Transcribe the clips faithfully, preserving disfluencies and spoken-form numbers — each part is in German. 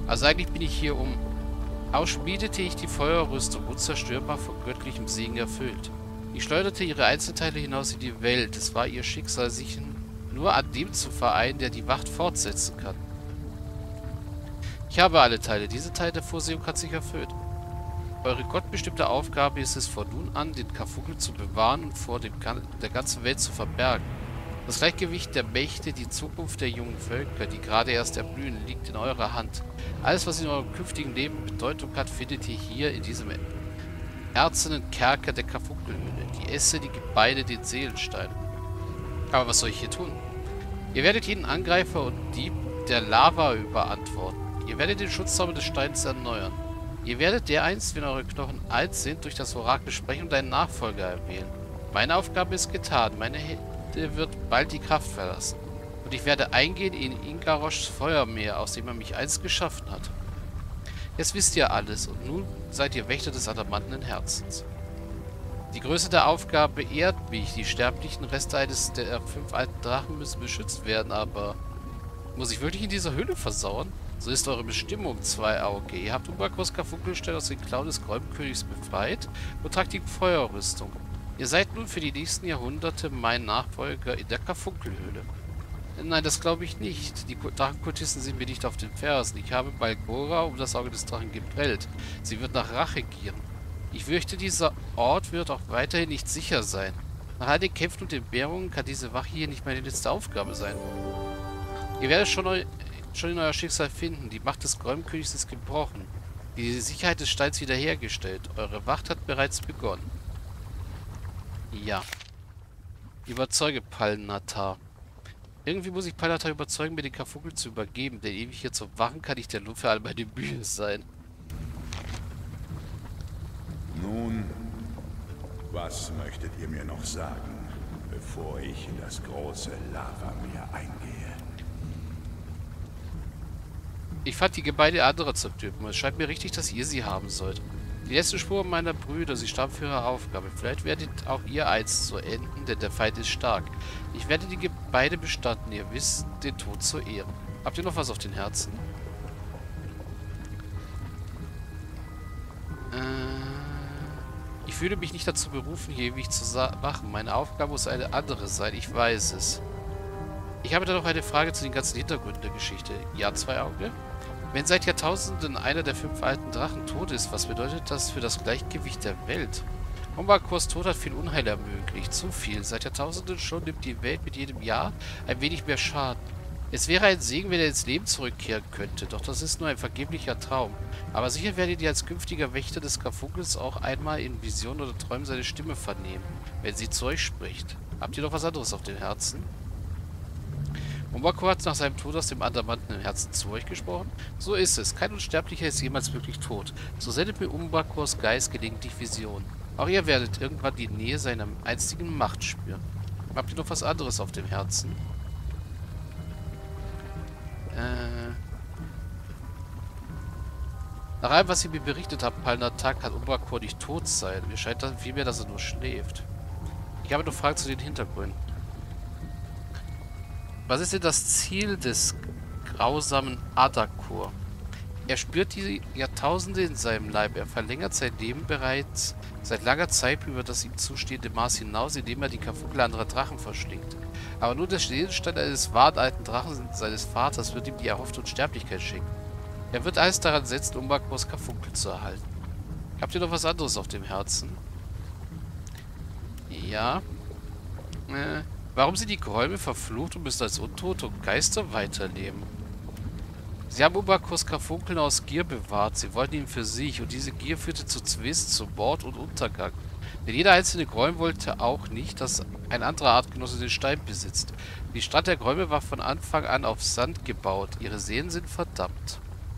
Also eigentlich bin ich hier um... Auch schmiedete ich die Feuerrüstung, unzerstörbar von göttlichem Segen erfüllt. Ich schleuderte ihre Einzelteile hinaus in die Welt. Es war ihr Schicksal, sich nur an dem zu vereinen, der die Wacht fortsetzen kann. Ich habe alle Teile. Diese Teil der Vorsehung hat sich erfüllt. Eure gottbestimmte Aufgabe ist es, von nun an den Karfunkel zu bewahren und vor dem, der ganzen Welt zu verbergen. Das Gleichgewicht der Mächte, die Zukunft der jungen Völker, die gerade erst erblühen, liegt in eurer Hand. Alles, was in eurem künftigen Leben Bedeutung hat, findet ihr hier in diesem erzenen Kerker der Karfunkelhöhle. Die Esse, die Gebeine, den Seelenstein. Aber was soll ich hier tun? Ihr werdet jeden Angreifer und Dieb der Lava überantworten. Ihr werdet den Schutzzauber des Steins erneuern. Ihr werdet dereinst, wenn eure Knochen alt sind, durch das Orakel sprechen und einen Nachfolger erwählen. Meine Aufgabe ist getan. Meine Hände wird bald die Kraft verlassen. Und ich werde eingehen in Ingaroshs Feuermeer, aus dem er mich einst geschaffen hat. Jetzt wisst ihr alles und nun seid ihr Wächter des adamantenen Herzens. Die Größe der Aufgabe ehrt mich. Die sterblichen Reste eines der fünf alten Drachen müssen beschützt werden, aber... Muss ich wirklich in dieser Höhle versauern? So ist eure Bestimmung, Zweiauge. Ihr habt Umbrakors Karfunkelstein aus den Klauen des Gräubenkönigs befreit und tragt die Feuerrüstung. Ihr seid nun für die nächsten Jahrhunderte mein Nachfolger in der Karfunkelhöhle. Nein, das glaube ich nicht. Die Drachenkultisten sind mir nicht auf den Fersen. Ich habe Balgora um das Auge des Drachen geprellt. Sie wird nach Rache gieren. Ich fürchte, dieser Ort wird auch weiterhin nicht sicher sein. Nach all den Kämpfen und Entbehrungen kann diese Wache hier nicht meine letzte Aufgabe sein. Ihr werdet schon, eu schon in euer Schicksal finden. Die Macht des Gräubenkönigs ist gebrochen. Die Sicherheit des Steins wiederhergestellt. Eure Wacht hat bereits begonnen. Ja. Überzeuge Palnatar. Irgendwie muss ich Palnatar überzeugen, mir den Karfunkel zu übergeben. Denn ewig hier zu wachen kann ich der Lohn für all meine Mühe sein. Nun, was möchtet ihr mir noch sagen, bevor ich in das große Lavameer eingehe? Ich fand die Gebeine anderer zu töten. Es scheint mir richtig, dass ihr sie haben sollt. Die letzten Spuren meiner Brüder, sie starben für ihre Aufgabe. Vielleicht werdet auch ihr einst so enden, denn der Feind ist stark. Ich werde die Gebeine bestanden, ihr wisst, den Tod zu ehren. Habt ihr noch was auf den Herzen? Äh, ich fühle mich nicht dazu berufen, hier ewig zu machen. Meine Aufgabe muss eine andere sein, ich weiß es. Ich habe da noch eine Frage zu den ganzen Hintergründen der Geschichte. Ja, Zweiauge? Wenn seit Jahrtausenden einer der fünf alten Drachen tot ist, was bedeutet das für das Gleichgewicht der Welt? Umbrakors Tod hat viel Unheil ermöglicht, zu viel. Seit Jahrtausenden schon nimmt die Welt mit jedem Jahr ein wenig mehr Schaden. Es wäre ein Segen, wenn er ins Leben zurückkehren könnte, doch das ist nur ein vergeblicher Traum. Aber sicher werdet ihr als künftiger Wächter des Karfunkels auch einmal in Visionen oder Träumen seine Stimme vernehmen, wenn sie zu euch spricht. Habt ihr noch was anderes auf dem Herzen? Umbrakor hat nach seinem Tod aus dem Adamanten im Herzen zu euch gesprochen? So ist es. Kein Unsterblicher ist jemals wirklich tot. So sendet mir Umbrakors Geist gelegentlich Visionen. Auch ihr werdet irgendwann die Nähe seiner einstigen Macht spüren. Habt ihr noch was anderes auf dem Herzen? Äh... Nach allem, was ihr mir berichtet habt, Palnatar, kann Umbrakor nicht tot sein. Mir scheint dann vielmehr, dass er nur schläft. Ich habe noch Fragen zu den Hintergründen. Was ist denn das Ziel des grausamen Adakor? Er spürt die Jahrtausende in seinem Leib. Er verlängert sein Leben bereits seit langer Zeit über das ihm zustehende Maß hinaus, indem er die Karfunkel anderer Drachen verschlingt. Aber nur der Seelenstein eines wahren alten Drachen seines Vaters wird ihm die erhoffte Unsterblichkeit schenken. Er wird alles daran setzen, Umbrakors Karfunkel zu erhalten. Habt ihr noch was anderes auf dem Herzen? Ja. Äh... Warum sind die Gräume verflucht und müssen als Untote und Geister weiterleben? Sie haben Umbrakors Karfunkel aus Gier bewahrt. Sie wollten ihn für sich und diese Gier führte zu Zwist, zu Mord und Untergang. Denn jeder einzelne Gräum wollte auch nicht, dass ein anderer Artgenosse den Stein besitzt. Die Stadt der Gräume war von Anfang an auf Sand gebaut. Ihre Seelen sind verdammt.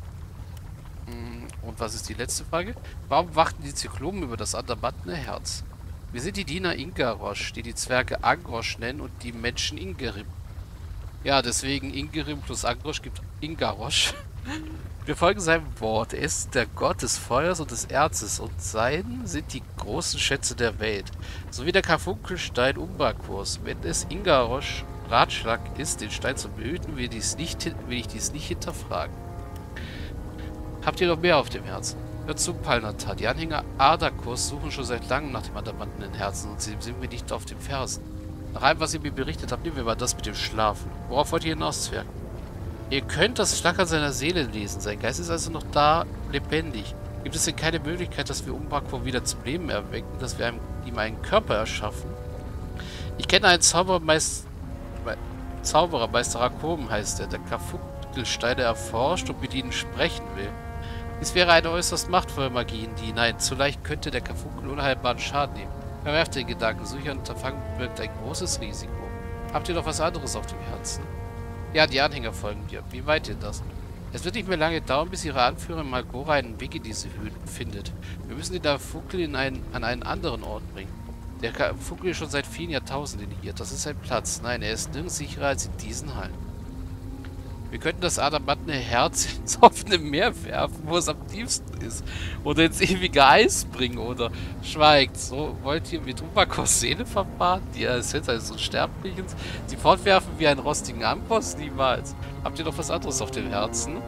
Und was ist die letzte Frage? Warum wachten die Zyklopen über das adamantene Herz? Wir sind die Diener Ingarosh, die die Zwerge Angrosh nennen und die Menschen Ingerim. Ja, deswegen Ingerim plus Angrosh gibt Ingarosh. Wir folgen seinem Wort. Er ist der Gott des Feuers und des Erzes und sein sind die großen Schätze der Welt. So wie der Karfunkelstein Umbrakors. Wenn es Ingarosh Ratschlag ist, den Stein zu behüten, will, dies nicht, will ich dies nicht hinterfragen. Habt ihr noch mehr auf dem Herzen? Hört zu, Palnatar. Die Anhänger Ardakors suchen schon seit langem nach dem Adamanten in Herzen und sie sind mir nicht auf den Fersen. Nach allem, was ihr mir berichtet habt, nehmen wir mal das mit dem Schlafen. Worauf wollt ihr hinaus, Zwerg? Ihr könnt das Flackern seiner Seele lesen. Sein Geist ist also noch da, lebendig. Gibt es denn keine Möglichkeit, dass wir Umbrakor wieder zum Leben erwecken, dass wir einem, ihm einen Körper erschaffen? Ich kenne einen Zaubermeister, Zauberer, Meister Rakom heißt er, der Karfunkelsteine erforscht und mit ihnen sprechen will. Dies wäre eine äußerst machtvolle Magie in die hinein. Zu leicht könnte der Karfunkel unheilbaren Schaden nehmen. Verwerft den Gedanken, solch ein Unterfangen birgt ein großes Risiko. Habt ihr noch was anderes auf dem Herzen? Ja, die Anhänger folgen dir. Wie weit ihr das? Es wird nicht mehr lange dauern, bis ihre Anführerin Malgora einen Weg in diese Höhlen findet. Wir müssen den Karfunkel in einen, an einen anderen Ort bringen. Der Karfunkel ist schon seit vielen Jahrtausenden hier. Das ist ein Platz. Nein, er ist nirgends sicherer als in diesen Hallen. Wir könnten das adamantene Herz ins offene Meer werfen, wo es am tiefsten ist. Oder ins ewige Eis bringen. Oder schweigt. So wollt ihr mit Umbrakors Seele verfahren, die Essenz eines Unsterblichen, sie fortwerfen wie einen rostigen Amboss? Niemals. Habt ihr noch was anderes auf dem Herzen?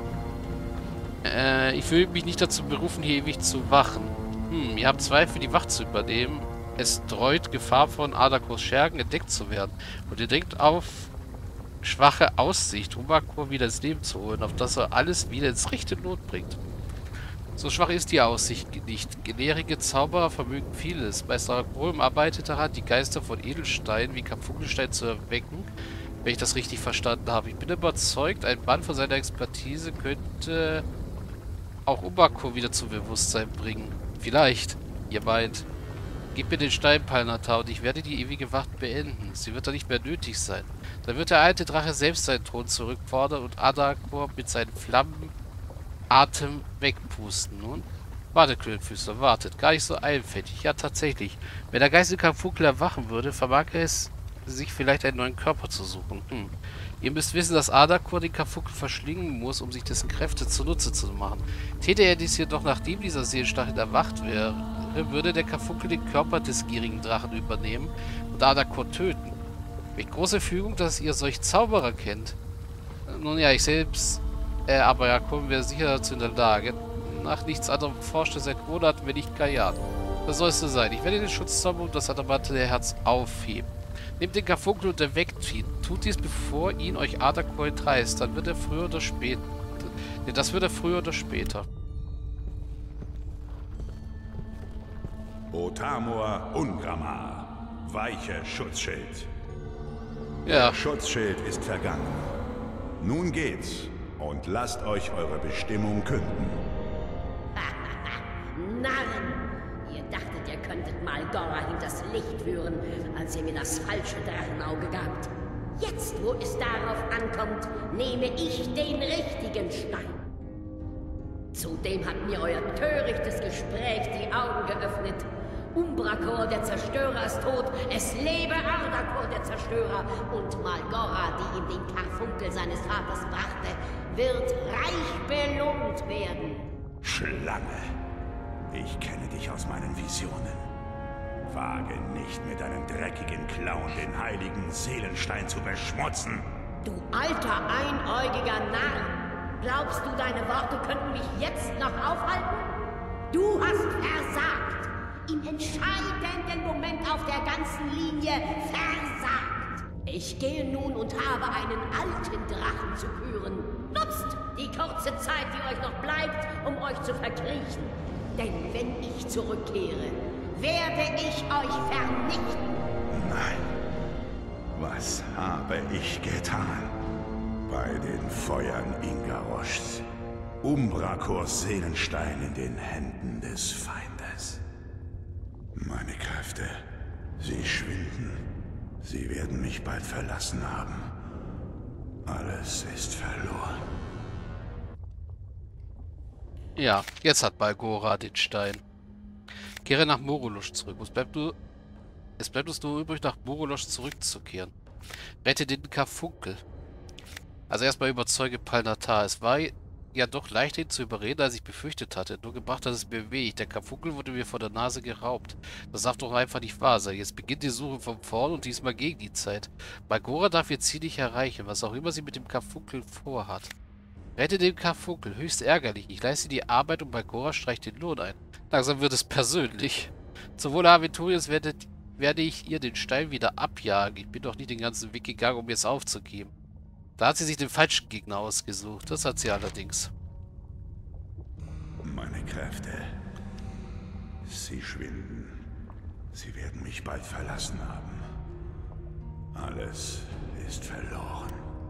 Äh, ich fühle mich nicht dazu berufen, hier ewig zu wachen. Hm, ihr habt Zweifel, die Wacht zu übernehmen. Es dreut Gefahr von Ardakors Schergen entdeckt zu werden. Und ihr denkt auf schwache Aussicht, Umbrakor wieder ins Leben zu holen, auf das er alles wieder ins rechte Lot bringt. So schwach ist die Aussicht nicht. Gelehrige Zauberer vermögen vieles. Meister Rakom arbeitet daran, die Geister von Edelsteinen wie Karfunkelstein zu erwecken, wenn ich das richtig verstanden habe. Ich bin überzeugt, ein Mann von seiner Expertise könnte auch Umbrakor wieder zum Bewusstsein bringen. Vielleicht. Ihr meint, gebt mir den Stein, Palnatar, und ich werde die ewige Wacht beenden. Sie wird dann nicht mehr nötig sein. Dann wird der alte Drache selbst seinen Thron zurückfordern und Ardakor mit seinen Flammenatem wegpusten. Nun, wartet, Klönfüßler, wartet. Gar nicht so einfältig. Ja, tatsächlich. Wenn der Geist in Karfunkel erwachen würde, vermag es sich vielleicht einen neuen Körper zu suchen. Hm. Ihr müsst wissen, dass Ardakor den Karfunkel verschlingen muss, um sich dessen Kräfte zunutze zu machen. Täte er dies jedoch, nachdem dieser Seelenstachel erwacht wäre, würde der Karfunkel den Körper des gierigen Drachen übernehmen und Ardakor töten. Mit großer Fügung, dass ihr solch Zauberer kennt. Nun ja, ich selbst, äh, aber ja, kommen wir sicher dazu in der Lage. Nach nichts anderem forschte seit Monaten, wenn nicht gar Jahren. Das soll es so sein. Ich werde den Schutzzauber und das adamantene Herz aufheben. Nehmt den Karfunkel und erweckt ihn. Tut dies, bevor ihn euch Ardakor entreißt. Dann wird er früher oder später. Denn das wird er früher oder später. Otamor Ungramar. Weiche Schutzschild. Ja. Der Schutzschild ist vergangen. Nun geht's und lasst euch eure Bestimmung künden. Narren! Ihr dachtet, ihr könntet Malgora hinters Licht führen, als ihr mir das falsche Drachenauge gabt. Jetzt, wo es darauf ankommt, nehme ich den richtigen Stein. Zudem hat mir euer törichtes Gespräch die Augen geöffnet. Umbrakor, der Zerstörer, ist tot. Es lebe Ardakor, der Zerstörer. Und Malgora, die ihm den Karfunkel seines Vaters brachte, wird reich belohnt werden. Schlange, ich kenne dich aus meinen Visionen. Wage nicht mit deinen dreckigen Klauen den heiligen Seelenstein zu beschmutzen. Du alter, einäugiger Narr! Glaubst du, deine Worte könnten mich jetzt noch aufhalten? Du hast versagt! Im entscheidenden Moment auf der ganzen Linie versagt! Ich gehe nun und habe einen alten Drachen zu küren. Nutzt die kurze Zeit, die euch noch bleibt, um euch zu verkriechen. Denn wenn ich zurückkehre, werde ich euch vernichten. Nein. Was habe ich getan? Bei den Feuern Ingaroschs. Umbrakors Seelenstein in den Händen des Feindes. Meine Kräfte, sie schwinden. Sie werden mich bald verlassen haben. Alles ist verloren. Ja, jetzt hat Malgora den Stein. Kehre nach Morolosch zurück. Es bleibt, nur, es bleibt uns nur übrig, nach Morolosch zurückzukehren. Rette den Karfunkel. Also erstmal überzeuge Palnatar. Es war ja doch leichter, ihn zu überreden, als ich befürchtet hatte. Nur gebracht hat es mir wenig. Der Karfunkel wurde mir vor der Nase geraubt. Das darf doch einfach nicht wahr sein. Jetzt beginnt die Suche von vorn und diesmal gegen die Zeit. Malgora darf ihr Ziel nicht erreichen, was auch immer sie mit dem Karfunkel vorhat. Rette den Karfunkel. Höchst ärgerlich. Ich leiste die Arbeit und Malgora streicht den Lohn ein. Langsam wird es persönlich. Zum Wohle Aventuriers werde, werde ich ihr den Stein wieder abjagen. Ich bin doch nicht den ganzen Weg gegangen, um jetzt aufzugeben. Da hat sie sich den falschen Gegner ausgesucht. Das hat sie allerdings. Meine Kräfte. Sie schwinden. Sie werden mich bald verlassen haben. Alles ist verloren.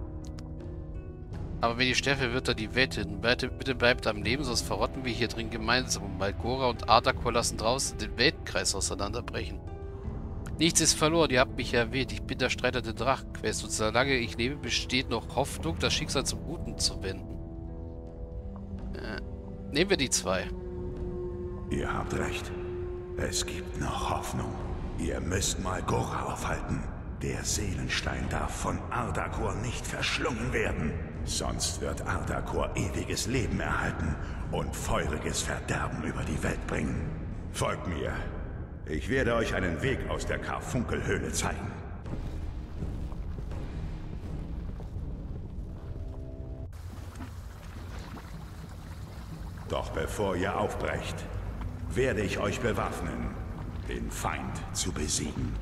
Aber wenn ich sterbe, wird er die Welt hin. Bitte, bitte bleibt am Leben, sonst verrotten wir hier drin gemeinsam. Und Malgora und Ardakor lassen draußen den Weltenkreis auseinanderbrechen. Nichts ist verloren, ihr habt mich erwähnt. Ich bin der Streiter der Drachenquest. Und solange ich lebe, besteht noch Hoffnung, das Schicksal zum Guten zu wenden. Äh, nehmen wir die zwei. Ihr habt recht. Es gibt noch Hoffnung. Ihr müsst Malgora aufhalten. Der Seelenstein darf von Ardakor nicht verschlungen werden. Sonst wird Ardakor ewiges Leben erhalten und feuriges Verderben über die Welt bringen. Folgt mir. Ich werde euch einen Weg aus der Karfunkelhöhle zeigen. Doch bevor ihr aufbrecht, werde ich euch bewaffnen, den Feind zu besiegen.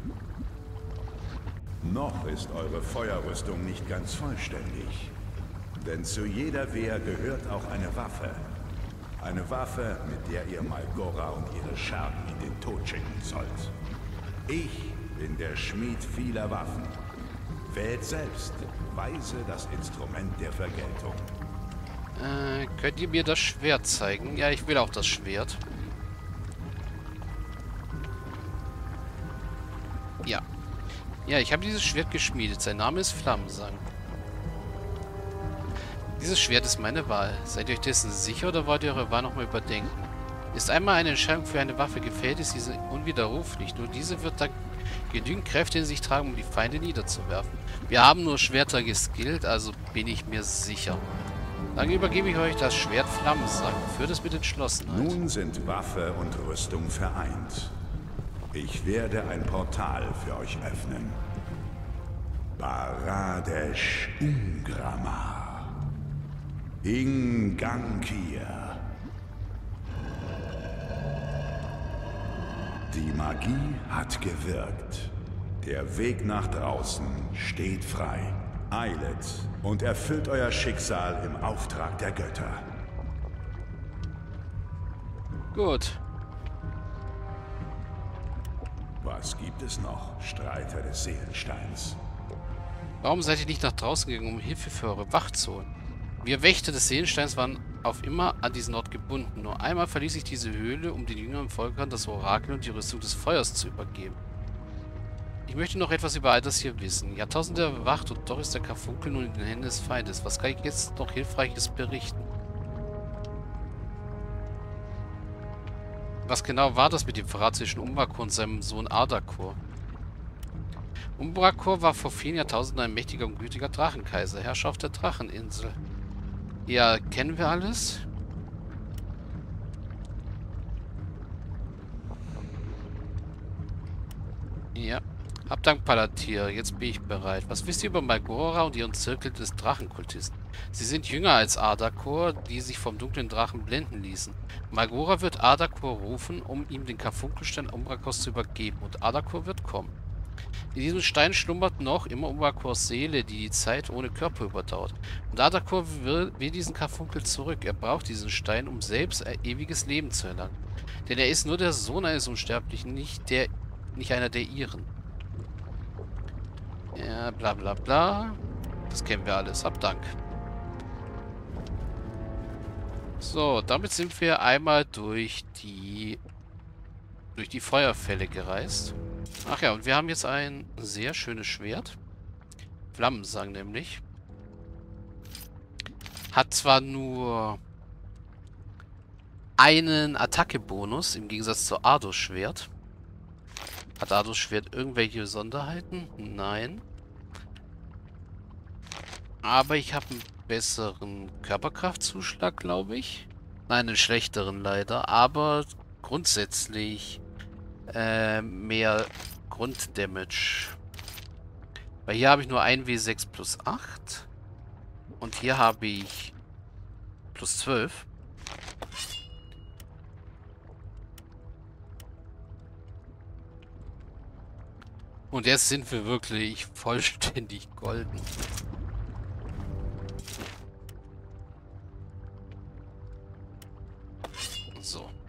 Noch ist eure Feuerrüstung nicht ganz vollständig. Denn zu jeder Wehr gehört auch eine Waffe. Eine Waffe, mit der ihr Malgora und ihre Schergen in den Tod schicken sollt. Ich bin der Schmied vieler Waffen. Wählt selbst, weise das Instrument der Vergeltung. Äh, könnt ihr mir das Schwert zeigen? Ja, ich will auch das Schwert. Ja. Ja, ich habe dieses Schwert geschmiedet. Sein Name ist Flammensang. Dieses Schwert ist meine Wahl. Seid ihr euch dessen sicher oder wollt ihr eure Wahl nochmal überdenken? Ist einmal eine Entscheidung für eine Waffe gefällt, ist diese unwiderruflich. Nur diese wird dann genügend Kräfte in sich tragen, um die Feinde niederzuwerfen. Wir haben nur Schwerter geskillt, also bin ich mir sicher. Dann übergebe ich euch das Schwert Flammensang. Führt es mit Entschlossenheit. Nun sind Waffe und Rüstung vereint. Ich werde ein Portal für euch öffnen. Baradesh Ungrama. Ingankir. Die Magie hat gewirkt. Der Weg nach draußen steht frei. Eilet und erfüllt euer Schicksal im Auftrag der Götter. Gut. Was gibt es noch, Streiter des Seelensteins? Warum seid ihr nicht nach draußen gegangen, um Hilfe für eure Wacht zu holen? Wir Wächter des Seelensteins waren auf immer an diesen Ort gebunden. Nur einmal verließ ich diese Höhle, um den jüngeren Völkern das Orakel und die Rüstung des Feuers zu übergeben. Ich möchte noch etwas über all das hier wissen. Jahrtausende erwacht und doch ist der Karfunkel nun in den Händen des Feindes. Was kann ich jetzt noch Hilfreiches berichten? Was genau war das mit dem Verrat zwischen Umbrakor und seinem Sohn Ardakor? Umbrakor war vor vielen Jahrtausenden ein mächtiger und gütiger Drachenkaiser, Herrscher auf der Dracheninsel. Ja, kennen wir alles? Ja. Abdank, Palantir. Jetzt bin ich bereit. Was wisst ihr über Malgora und ihren Zirkel des Drachenkultisten? Sie sind jünger als Ardakor, die sich vom dunklen Drachen blenden ließen. Malgora wird Ardakor rufen, um ihm den Karfunkelstein Umbrakors zu übergeben. Und Ardakor wird kommen. In diesem Stein schlummert noch immer Umbrakors Seele, die die Zeit ohne Körper überdauert. Und Ardakor will, will diesen Karfunkel zurück. Er braucht diesen Stein, um selbst ein ewiges Leben zu erlangen. Denn er ist nur der Sohn eines Unsterblichen, nicht, der, nicht einer der ihren. Ja, bla bla bla. Das kennen wir alles. Hab Dank. So, damit sind wir einmal durch die durch die Feuerfälle gereist. Ach ja, und wir haben jetzt ein sehr schönes Schwert. Flammensang nämlich. Hat zwar nur einen Attacke-Bonus im Gegensatz zu Ardos Schwert. Hat Ardos Schwert irgendwelche Besonderheiten? Nein. Aber ich habe einen besseren Körperkraftzuschlag, glaube ich. Nein, einen schlechteren leider. Aber grundsätzlich äh, mehr Grunddamage. Weil hier habe ich nur ein W sechs plus acht. Und hier habe ich plus zwölf. Und jetzt sind wir wirklich vollständig golden. So.